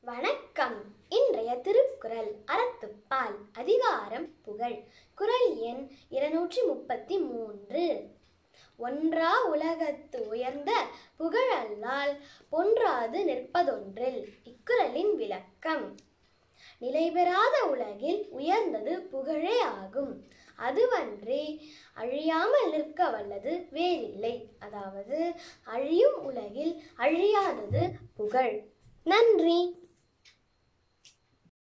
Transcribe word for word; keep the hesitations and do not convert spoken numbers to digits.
வணக்கம். இன்றைய திருக்குறள் அறத்துப்பால் அதிகாரம் புகழ். குறள் எண் இருநூற்றி முப்பத்தி மூன்று. ஒன்றா உலகத்து உயர்ந்த புகழல்லால் பொன்றாது நிற்பதொன்றில். இக்குறளின் விளக்கம்: நிலைபெறாத உலகில் உயர்ந்தது புகழே ஆகும். அதுவன்றி அழியாமல் நிற்க வல்லது வேறில்லை. அதாவது அழியும் உலகில் அழியாதது புகழ். நன்றி.